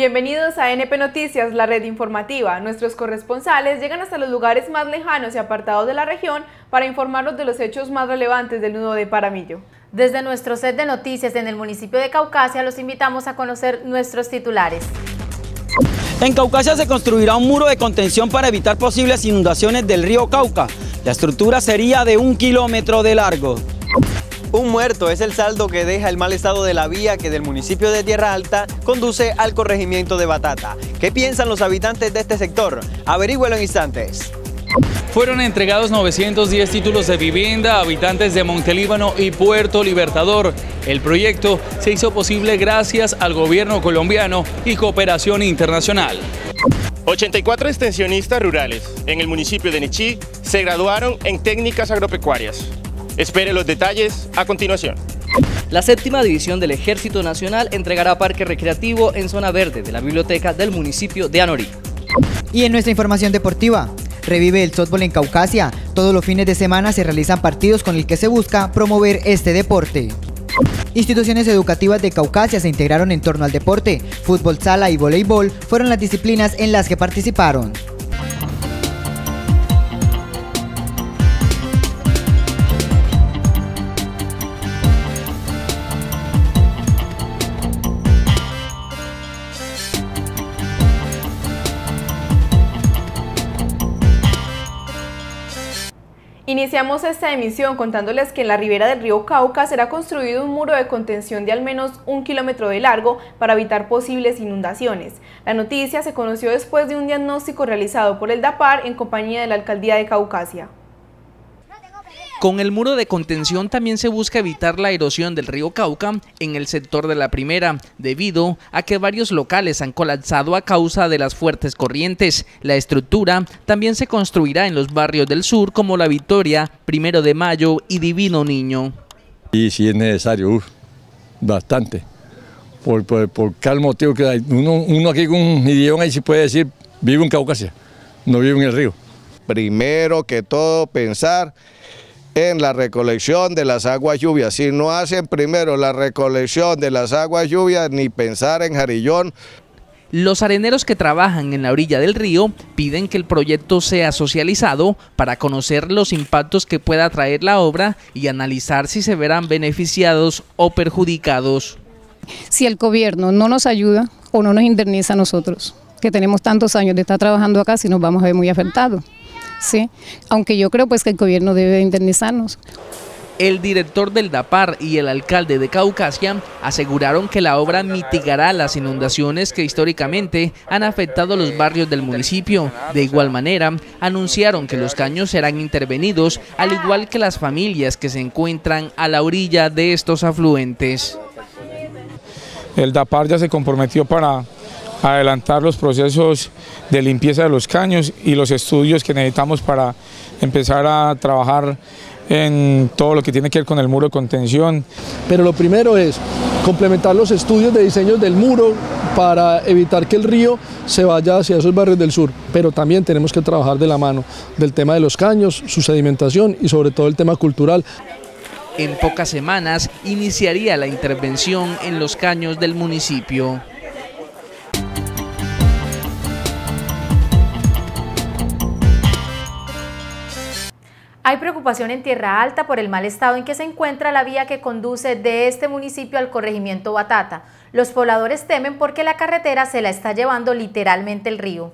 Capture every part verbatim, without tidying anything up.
Bienvenidos a N P Noticias, la red informativa. Nuestros corresponsales llegan hasta los lugares más lejanos y apartados de la región para informarnos de los hechos más relevantes del nudo de Paramillo. Desde nuestro set de noticias en el municipio de Caucasia los invitamos a conocer nuestros titulares. En Caucasia se construirá un muro de contención para evitar posibles inundaciones del río Cauca. La estructura sería de un kilómetro de largo. Un muerto es el saldo que deja el mal estado de la vía que del municipio de Tierra Alta conduce al corregimiento de Batata. ¿Qué piensan los habitantes de este sector? Averígüelo en instantes. Fueron entregados novecientos diez títulos de vivienda a habitantes de Montelíbano y Puerto Libertador. El proyecto se hizo posible gracias al gobierno colombiano y cooperación internacional. ochenta y cuatro extensionistas rurales en el municipio de Nichí se graduaron en técnicas agropecuarias. Espere los detalles a continuación. La séptima división del Ejército Nacional entregará parque recreativo en zona verde de la biblioteca del municipio de Anorí. Y en nuestra información deportiva, revive el softball en Caucasia. Todos los fines de semana se realizan partidos con el que se busca promover este deporte. Instituciones educativas de Caucasia se integraron en torno al deporte. Fútbol sala y voleibol fueron las disciplinas en las que participaron. Iniciamos esta emisión contándoles que en la ribera del río Cauca será construido un muro de contención de al menos un kilómetro de largo para evitar posibles inundaciones. La noticia se conoció después de un diagnóstico realizado por el DAPAR en compañía de la Alcaldía de Caucasia. Con el muro de contención también se busca evitar la erosión del río Cauca en el sector de la primera, debido a que varios locales han colapsado a causa de las fuertes corrientes. La estructura también se construirá en los barrios del sur como La Victoria, Primero de Mayo y Divino Niño. Y si es necesario, uf, bastante, por, por, por cada motivo que hay. Uno, uno aquí con un idioma ahí sí puede decir, vive en Caucasia, no vive en el río. Primero que todo pensar en la recolección de las aguas lluvias. Si no hacen primero la recolección de las aguas lluvias, ni pensar en Jarillón. Los areneros que trabajan en la orilla del río piden que el proyecto sea socializado para conocer los impactos que pueda traer la obra y analizar si se verán beneficiados o perjudicados. Si el gobierno no nos ayuda o no nos indemniza a nosotros, que tenemos tantos años de estar trabajando acá, si nos vamos a ver muy afectados. Sí, aunque yo creo pues que el gobierno debe indemnizarnos. El director del DAPAR y el alcalde de Caucasia aseguraron que la obra mitigará las inundaciones que históricamente han afectado los barrios del municipio. De igual manera, anunciaron que los caños serán intervenidos, al igual que las familias que se encuentran a la orilla de estos afluentes. El DAPAR ya se comprometió para adelantar los procesos de limpieza de los caños y los estudios que necesitamos para empezar a trabajar en todo lo que tiene que ver con el muro de contención. Pero lo primero es complementar los estudios de diseño del muro para evitar que el río se vaya hacia esos barrios del sur, pero también tenemos que trabajar de la mano del tema de los caños, su sedimentación y sobre todo el tema cultural. En pocas semanas iniciaría la intervención en los caños del municipio. Hay preocupación en Tierra Alta por el mal estado en que se encuentra la vía que conduce de este municipio al corregimiento Batata. Los pobladores temen porque la carretera se la está llevando literalmente el río.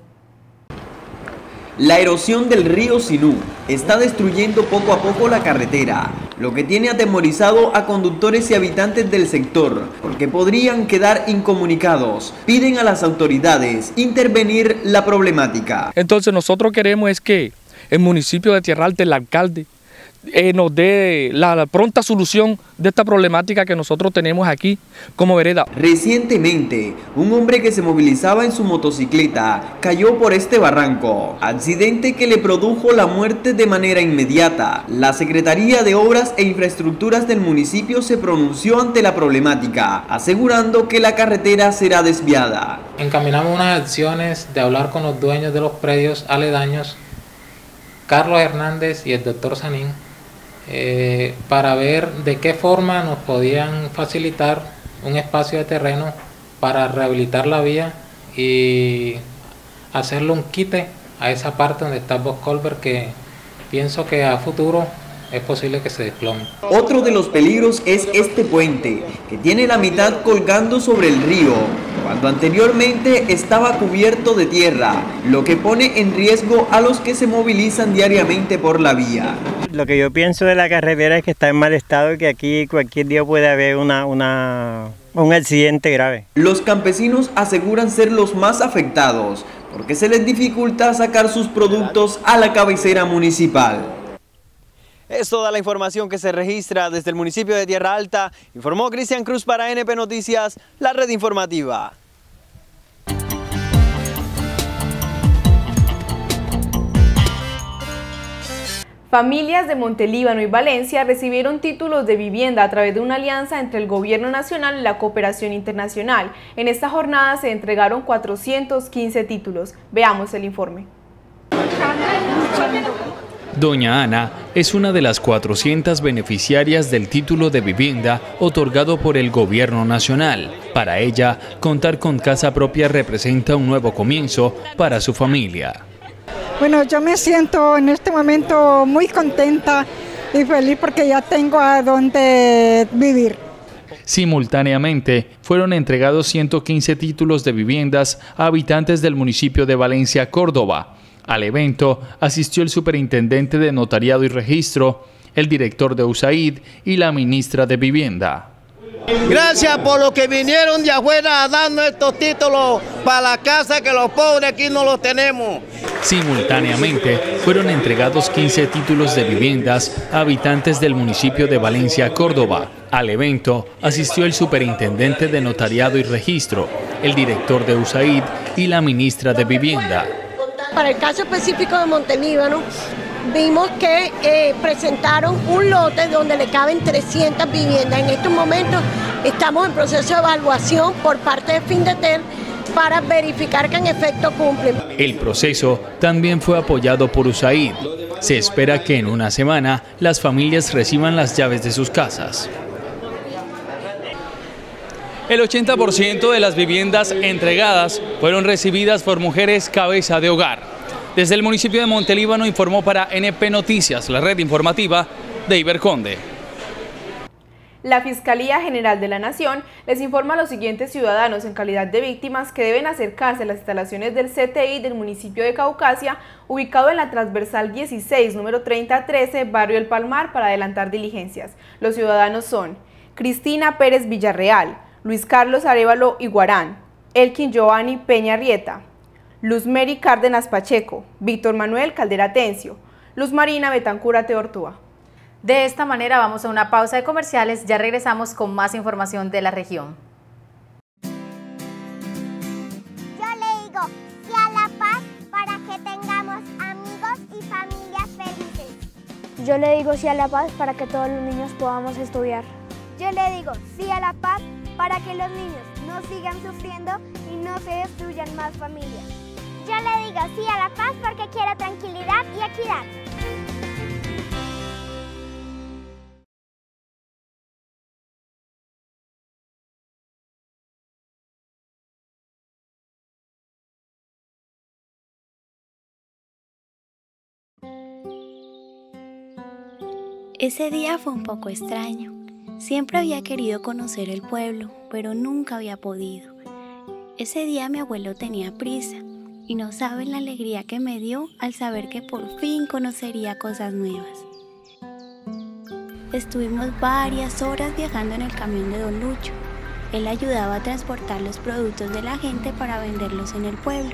La erosión del río Sinú está destruyendo poco a poco la carretera, lo que tiene atemorizado a conductores y habitantes del sector, porque podrían quedar incomunicados. Piden a las autoridades intervenir la problemática. Entonces nosotros queremos es que el municipio de Tierra Alta, el alcalde, eh, nos dé la, la pronta solución de esta problemática que nosotros tenemos aquí como vereda. Recientemente, un hombre que se movilizaba en su motocicleta cayó por este barranco, accidente que le produjo la muerte de manera inmediata. La Secretaría de Obras e Infraestructuras del municipio se pronunció ante la problemática, asegurando que la carretera será desviada. Encaminamos unas acciones de hablar con los dueños de los predios aledaños, Carlos Hernández y el doctor Sanín, eh, para ver de qué forma nos podían facilitar un espacio de terreno para rehabilitar la vía y hacerle un quite a esa parte donde está el box culvert, que pienso que a futuro es posible que se desplome. Otro de los peligros es este puente, que tiene la mitad colgando sobre el río, cuando anteriormente estaba cubierto de tierra, lo que pone en riesgo a los que se movilizan diariamente por la vía. Lo que yo pienso de la carretera es que está en mal estado y que aquí cualquier día puede haber una, una, un accidente grave. Los campesinos aseguran ser los más afectados, porque se les dificulta sacar sus productos a la cabecera municipal. Es toda la información que se registra desde el municipio de Tierra Alta. Informó Cristian Cruz para N P Noticias, la red informativa. Familias de Montelíbano y Valencia recibieron títulos de vivienda a través de una alianza entre el Gobierno Nacional y la Cooperación Internacional. En esta jornada se entregaron cuatrocientos quince títulos. Veamos el informe. Doña Ana es una de las cuatrocientas beneficiarias del título de vivienda otorgado por el Gobierno Nacional. Para ella, contar con casa propia representa un nuevo comienzo para su familia. Bueno, yo me siento en este momento muy contenta y feliz porque ya tengo a dónde vivir. Simultáneamente, fueron entregados ciento quince títulos de viviendas a habitantes del municipio de Valencia, Córdoba. Al evento asistió el superintendente de Notariado y Registro, el director de U S A I D y la ministra de Vivienda. Gracias por lo que vinieron de afuera a darnos estos títulos para la casa, que los pobres aquí no los tenemos. Simultáneamente, fueron entregados quince títulos de viviendas a habitantes del municipio de Valencia, Córdoba. Al evento asistió el superintendente de Notariado y Registro, el director de U S A I D y la ministra de Vivienda. Para el caso específico de Montelíbano, vimos que eh, presentaron un lote donde le caben trescientas viviendas. En estos momentos estamos en proceso de evaluación por parte de Findeter para verificar que en efecto cumplen. El proceso también fue apoyado por U S A I D. Se espera que en una semana las familias reciban las llaves de sus casas. El ochenta por ciento de las viviendas entregadas fueron recibidas por mujeres cabeza de hogar. Desde el municipio de Montelíbano informó para N P Noticias, la red informativa de Iberconde. La Fiscalía General de la Nación les informa a los siguientes ciudadanos en calidad de víctimas que deben acercarse a las instalaciones del C T I del municipio de Caucasia, ubicado en la transversal dieciséis, número treinta trece, barrio El Palmar, para adelantar diligencias. Los ciudadanos son Cristina Pérez Villarreal, Luis Carlos Arévalo Iguarán, Elkin Giovanni Peña Rieta, Luz Mary Cárdenas Pacheco, Víctor Manuel Caldera Tencio, Luz Marina Betancura Teortúa. De esta manera vamos a una pausa de comerciales, ya regresamos con más información de la región. Yo le digo sí a la paz para que tengamos amigos y familias felices. Yo le digo sí a la paz para que todos los niños podamos estudiar. Yo le digo sí a la paz para que los niños no sigan sufriendo y no se destruyan más familias. Yo le digo sí a la paz porque quiero tranquilidad y equidad. Ese día fue un poco extraño. Siempre había querido conocer el pueblo, pero nunca había podido. Ese día mi abuelo tenía prisa y no saben la alegría que me dio al saber que por fin conocería cosas nuevas. Estuvimos varias horas viajando en el camión de Don Lucho. Él ayudaba a transportar los productos de la gente para venderlos en el pueblo.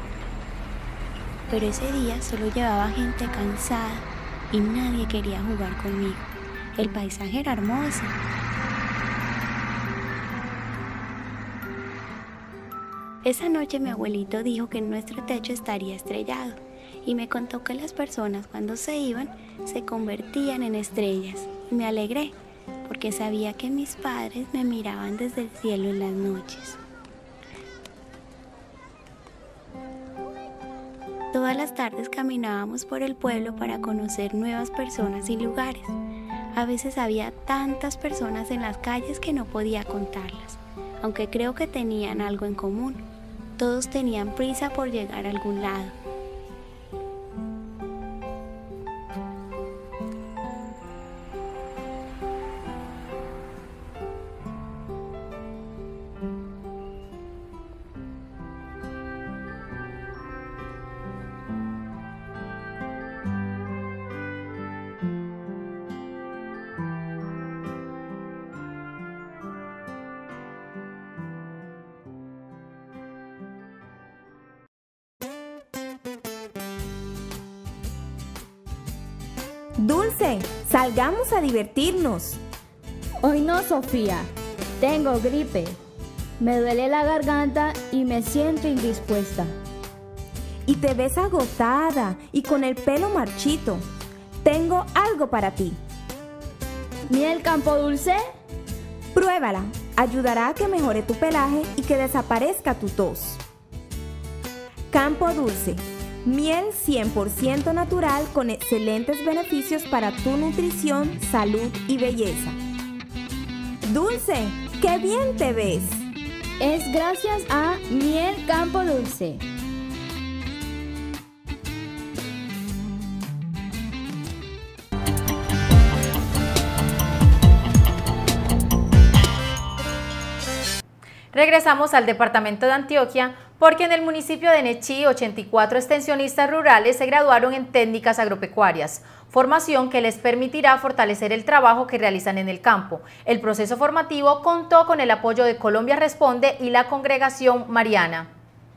Pero ese día solo llevaba gente cansada y nadie quería jugar conmigo. El paisaje era hermoso. Esa noche mi abuelito dijo que nuestro techo estaría estrellado y me contó que las personas cuando se iban se convertían en estrellas. Y me alegré porque sabía que mis padres me miraban desde el cielo en las noches. Todas las tardes caminábamos por el pueblo para conocer nuevas personas y lugares. A veces había tantas personas en las calles que no podía contarlas, aunque creo que tenían algo en común. Todos tenían prisa por llegar a algún lado. Dulce, salgamos a divertirnos. Hoy no, Sofía. Tengo gripe. Me duele la garganta y me siento indispuesta. Y te ves agotada y con el pelo marchito. Tengo algo para ti. ¿Miel Campo Dulce? Pruébala. Ayudará a que mejore tu pelaje y que desaparezca tu tos. Campo Dulce. Miel cien por ciento natural con excelentes beneficios para tu nutrición, salud y belleza. Dulce, ¡qué bien te ves! Es gracias a Miel Campo Dulce. Regresamos al departamento de Antioquia porque en el municipio de Nechí, ochenta y cuatro extensionistas rurales se graduaron en técnicas agropecuarias, formación que les permitirá fortalecer el trabajo que realizan en el campo. El proceso formativo contó con el apoyo de Colombia Responde y la Congregación Mariana.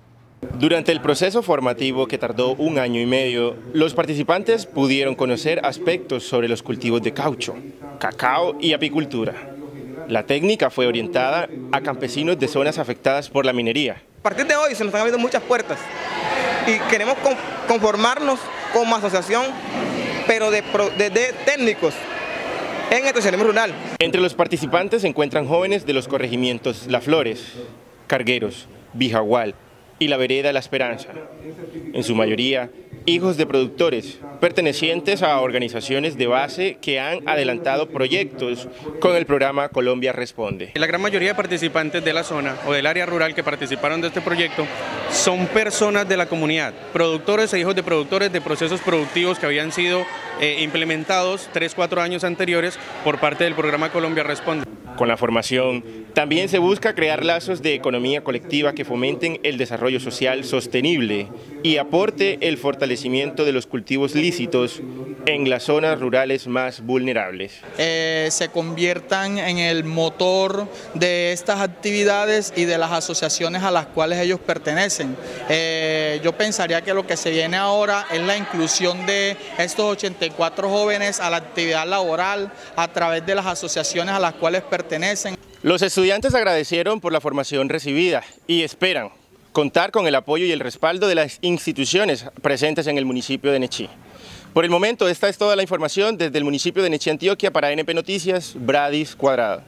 Durante el proceso formativo, que tardó un año y medio, los participantes pudieron conocer aspectos sobre los cultivos de caucho, cacao y apicultura. La técnica fue orientada a campesinos de zonas afectadas por la minería. A partir de hoy se nos están abriendo muchas puertas y queremos conformarnos como asociación, pero de, de, de técnicos en el extensionismo rural. Entre los participantes se encuentran jóvenes de los corregimientos La Flores, Cargueros, Bijagual y la vereda La Esperanza. En su mayoría, hijos de productores, pertenecientes a organizaciones de base que han adelantado proyectos con el programa Colombia Responde. La gran mayoría de participantes de la zona o del área rural que participaron de este proyecto son personas de la comunidad, productores e hijos de productores de procesos productivos que habían sido eh, implementados tres, cuatro años anteriores por parte del programa Colombia Responde. Con la formación, también se busca crear lazos de economía colectiva que fomenten el desarrollo social sostenible y aporte el fortalecimiento de los cultivos lícitos en las zonas rurales más vulnerables. Eh, se conviertan en el motor de estas actividades y de las asociaciones a las cuales ellos pertenecen. Eh, yo pensaría que lo que se viene ahora es la inclusión de estos ochenta y cuatro jóvenes a la actividad laboral a través de las asociaciones a las cuales pertenecen. Los estudiantes agradecieron por la formación recibida y esperan contar con el apoyo y el respaldo de las instituciones presentes en el municipio de Nechí. Por el momento, esta es toda la información desde el municipio de Nechí, Antioquia. Para N P Noticias, Bradis Cuadrado.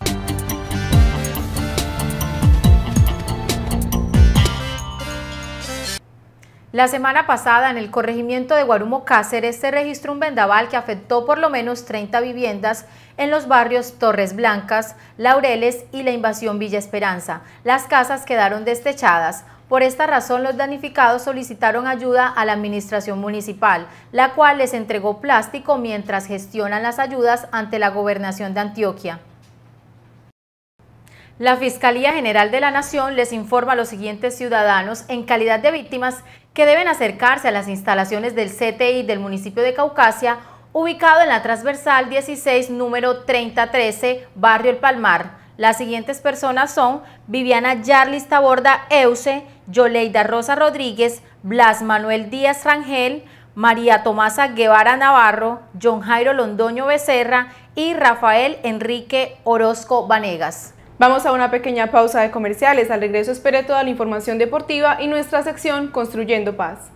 La semana pasada en el corregimiento de Guarumo Cáceres se registró un vendaval que afectó por lo menos treinta viviendas en los barrios Torres Blancas, Laureles y la Invasión Villa Esperanza. Las casas quedaron destechadas. Por esta razón, los damnificados solicitaron ayuda a la administración municipal, la cual les entregó plástico mientras gestionan las ayudas ante la Gobernación de Antioquia. La Fiscalía General de la Nación les informa a los siguientes ciudadanos en calidad de víctimas que deben acercarse a las instalaciones del C T I del municipio de Caucasia, ubicado en la transversal dieciséis, número treinta trece, barrio El Palmar. Las siguientes personas son Viviana Yarlis Taborda Euse, Yoleida Rosa Rodríguez, Blas Manuel Díaz Rangel, María Tomasa Guevara Navarro, John Jairo Londoño Becerra y Rafael Enrique Orozco Vanegas. Vamos a una pequeña pausa de comerciales. Al regreso espere toda la información deportiva y nuestra sección Construyendo Paz.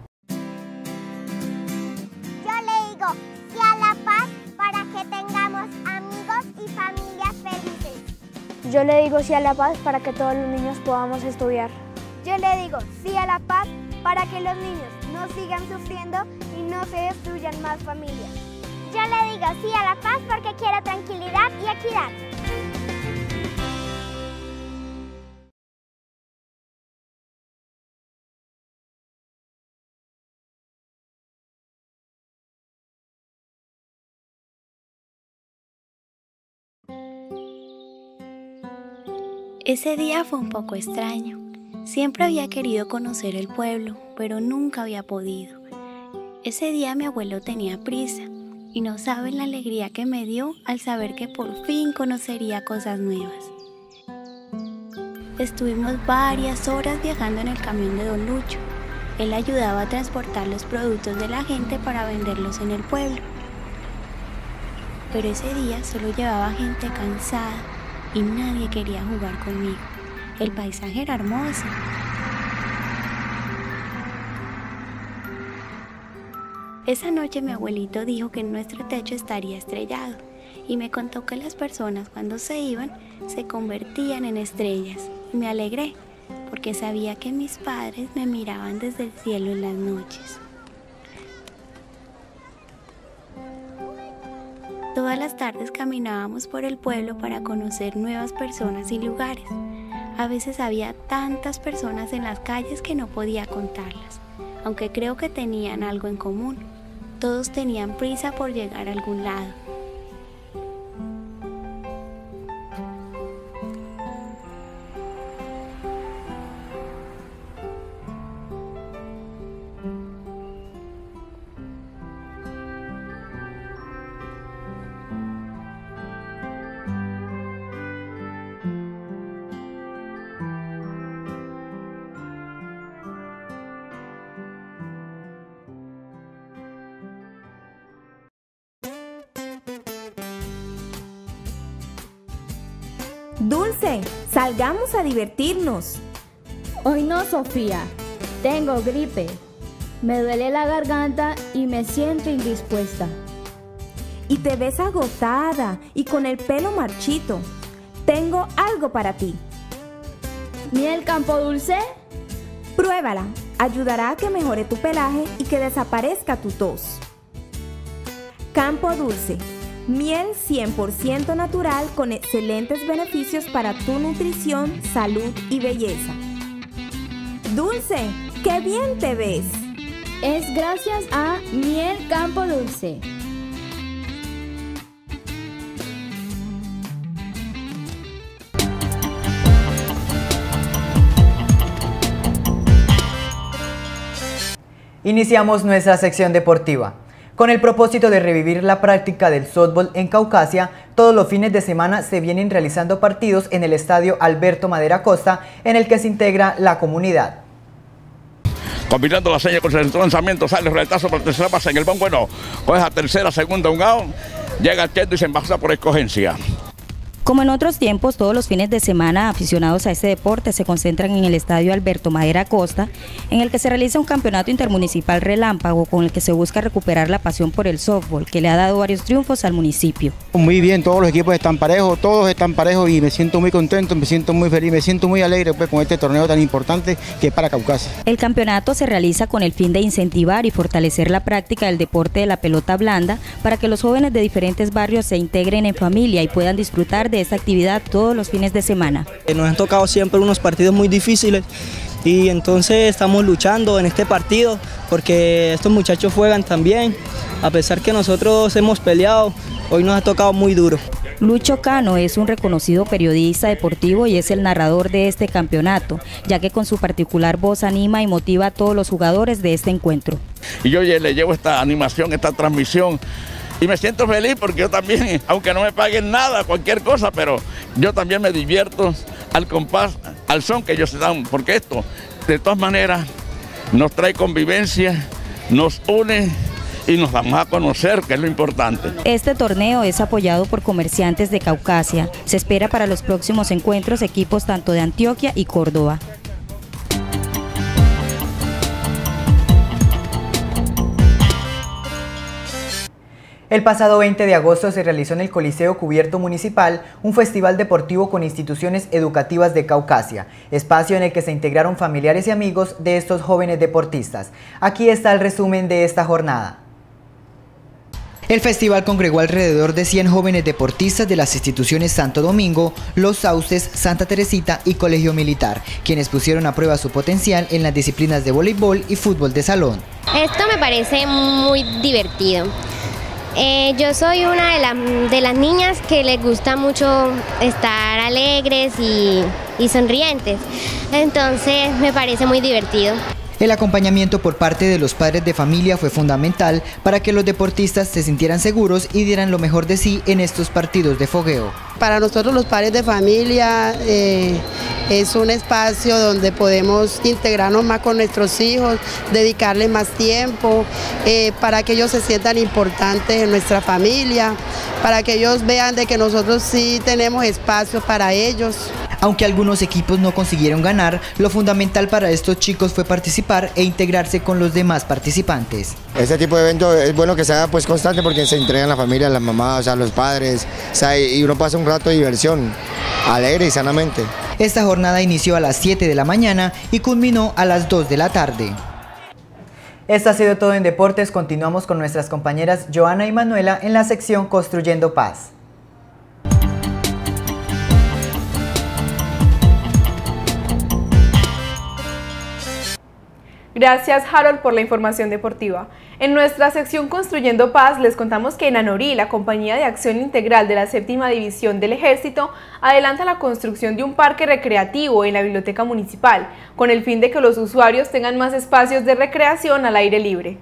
Yo le digo sí a la paz para que tengamos amigos y familias felices. Yo le digo sí a la paz para que todos los niños podamos estudiar. Yo le digo sí a la paz para que los niños no sigan sufriendo y no se destruyan más familias. Yo le digo sí a la paz porque quiero tranquilidad y equidad. Ese día fue un poco extraño. Siempre había querido conocer el pueblo, pero nunca había podido. Ese día mi abuelo tenía prisa y no saben la alegría que me dio al saber que por fin conocería cosas nuevas. Estuvimos varias horas viajando en el camión de don Lucho. Él ayudaba a transportar los productos de la gente para venderlos en el pueblo. Pero ese día solo llevaba gente cansada y nadie quería jugar conmigo. El paisaje era hermoso. Esa noche mi abuelito dijo que nuestro techo estaría estrellado y me contó que las personas cuando se iban se convertían en estrellas. Y me alegré porque sabía que mis padres me miraban desde el cielo en las noches. Todas las tardes caminábamos por el pueblo para conocer nuevas personas y lugares. A veces había tantas personas en las calles que no podía contarlas, aunque creo que tenían algo en común. Todos tenían prisa por llegar a algún lado. Dulce, salgamos a divertirnos. Hoy no, Sofía. Tengo gripe. Me duele la garganta y me siento indispuesta. Y te ves agotada y con el pelo marchito. Tengo algo para ti. ¿Miel Campo Dulce? Pruébala. Ayudará a que mejore tu pelaje y que desaparezca tu tos. Campo Dulce. Miel cien por ciento natural con excelentes beneficios para tu nutrición, salud y belleza. Dulce, ¡qué bien te ves! Es gracias a Miel Campo Dulce. Iniciamos nuestra sección deportiva. Con el propósito de revivir la práctica del softball en Caucasia, todos los fines de semana se vienen realizando partidos en el estadio Alberto Madera Costa, en el que se integra la comunidad. Combinando la seña con el lanzamiento, sale el retazo por tercera base en el bon bueno, coge a tercera, segunda, un out, llega el quieto y se envasa por escogencia. Como en otros tiempos, todos los fines de semana aficionados a este deporte se concentran en el estadio Alberto Madera Costa, en el que se realiza un campeonato intermunicipal relámpago con el que se busca recuperar la pasión por el softball, que le ha dado varios triunfos al municipio. Muy bien, todos los equipos están parejos, todos están parejos y me siento muy contento, me siento muy feliz, me siento muy alegre pues, con este torneo tan importante que es para Caucasia. El campeonato se realiza con el fin de incentivar y fortalecer la práctica del deporte de la pelota blanda para que los jóvenes de diferentes barrios se integren en familia y puedan disfrutar de de esta actividad todos los fines de semana. Nos han tocado siempre unos partidos muy difíciles y entonces estamos luchando en este partido porque estos muchachos juegan también, a pesar que nosotros hemos peleado, hoy nos ha tocado muy duro. Lucho Cano es un reconocido periodista deportivo y es el narrador de este campeonato, ya que con su particular voz anima y motiva a todos los jugadores de este encuentro. Y yo le llevo esta animación, esta transmisión, y me siento feliz porque yo también, aunque no me paguen nada, cualquier cosa, pero yo también me divierto al compás, al son que ellos se dan, porque esto, de todas maneras, nos trae convivencia, nos une y nos damos a conocer, que es lo importante. Este torneo es apoyado por comerciantes de Caucasia. Se espera para los próximos encuentros equipos tanto de Antioquia y Córdoba. El pasado veinte de agosto se realizó en el Coliseo Cubierto Municipal un festival deportivo con instituciones educativas de Caucasia, espacio en el que se integraron familiares y amigos de estos jóvenes deportistas. Aquí está el resumen de esta jornada. El festival congregó alrededor de cien jóvenes deportistas de las instituciones Santo Domingo, Los Sauces, Santa Teresita y Colegio Militar, quienes pusieron a prueba su potencial en las disciplinas de voleibol y fútbol de salón. Esto me parece muy divertido. Eh, yo soy una de, la, de las niñas que les gusta mucho estar alegres y, y sonrientes, entonces me parece muy divertido. El acompañamiento por parte de los padres de familia fue fundamental para que los deportistas se sintieran seguros y dieran lo mejor de sí en estos partidos de fogueo. Para nosotros los padres de familia eh, es un espacio donde podemos integrarnos más con nuestros hijos, dedicarles más tiempo, eh, para que ellos se sientan importantes en nuestra familia, para que ellos vean de que nosotros sí tenemos espacio para ellos. Aunque algunos equipos no consiguieron ganar, lo fundamental para estos chicos fue participar e integrarse con los demás participantes. Este tipo de evento es bueno que sea pues constante porque se entregan la familia, las mamás, o sea, los padres, o sea, y uno pasa un rato de diversión, alegre y sanamente. Esta jornada inició a las siete de la mañana y culminó a las dos de la tarde. Esto ha sido todo en deportes. Continuamos con nuestras compañeras Joana y Manuela en la sección Construyendo Paz. Gracias, Harold, por la información deportiva. En nuestra sección Construyendo Paz les contamos que en Anorí, la Compañía de Acción Integral de la Séptima División del Ejército adelanta la construcción de un parque recreativo en la biblioteca municipal, con el fin de que los usuarios tengan más espacios de recreación al aire libre.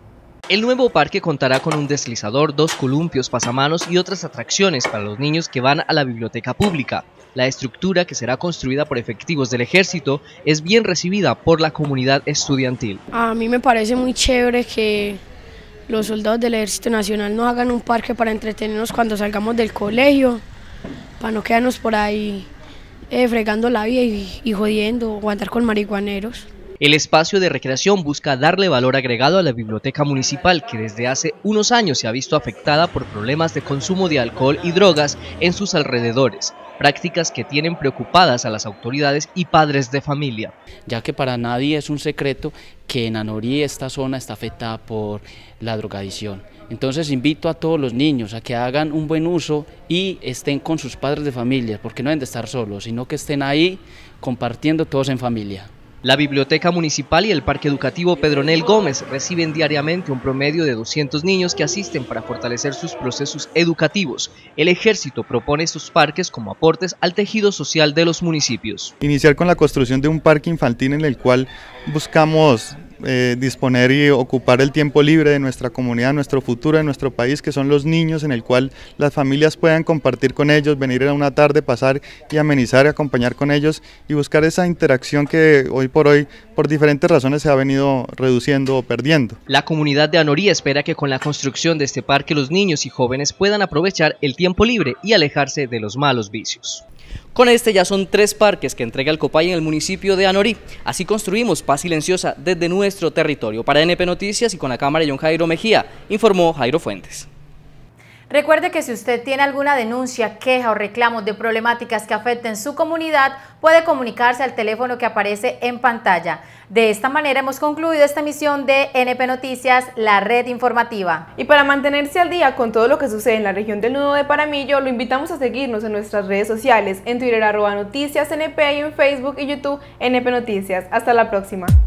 El nuevo parque contará con un deslizador, dos columpios, pasamanos y otras atracciones para los niños que van a la biblioteca pública. La estructura, que será construida por efectivos del Ejército, es bien recibida por la comunidad estudiantil. A mí me parece muy chévere que los soldados del Ejército Nacional nos hagan un parque para entretenernos cuando salgamos del colegio, para no quedarnos por ahí eh, fregando la vida y, y jodiendo o andar con marihuaneros. El espacio de recreación busca darle valor agregado a la biblioteca municipal, que desde hace unos años se ha visto afectada por problemas de consumo de alcohol y drogas en sus alrededores, prácticas que tienen preocupadas a las autoridades y padres de familia. Ya que para nadie es un secreto que en Anorí esta zona está afectada por la drogadicción. Entonces invito a todos los niños a que hagan un buen uso y estén con sus padres de familia, porque no deben de estar solos, sino que estén ahí compartiendo todos en familia. La Biblioteca Municipal y el Parque Educativo Pedronel Gómez reciben diariamente un promedio de doscientos niños que asisten para fortalecer sus procesos educativos. El Ejército propone estos parques como aportes al tejido social de los municipios. Iniciar con la construcción de un parque infantil en el cual buscamos eh, disponer y ocupar el tiempo libre de nuestra comunidad, nuestro futuro, de nuestro país, que son los niños, en el cual las familias puedan compartir con ellos, venir a una tarde, pasar y amenizar y acompañar con ellos y buscar esa interacción que hoy por hoy, por diferentes razones, se ha venido reduciendo o perdiendo. La comunidad de Anorí espera que con la construcción de este parque los niños y jóvenes puedan aprovechar el tiempo libre y alejarse de los malos vicios. Con este ya son tres parques que entrega el COPAI en el municipio de Anorí. Así construimos paz silenciosa desde nuestro territorio. Para N P Noticias y con la cámara de John Jairo Mejía, informó Jairo Fuentes. Recuerde que si usted tiene alguna denuncia, queja o reclamo de problemáticas que afecten su comunidad, puede comunicarse al teléfono que aparece en pantalla. De esta manera hemos concluido esta emisión de N P Noticias, la red informativa. Y para mantenerse al día con todo lo que sucede en la región del Nudo de Paramillo, lo invitamos a seguirnos en nuestras redes sociales, en Twitter arroba Noticias N P y en Facebook y YouTube N P Noticias. Hasta la próxima.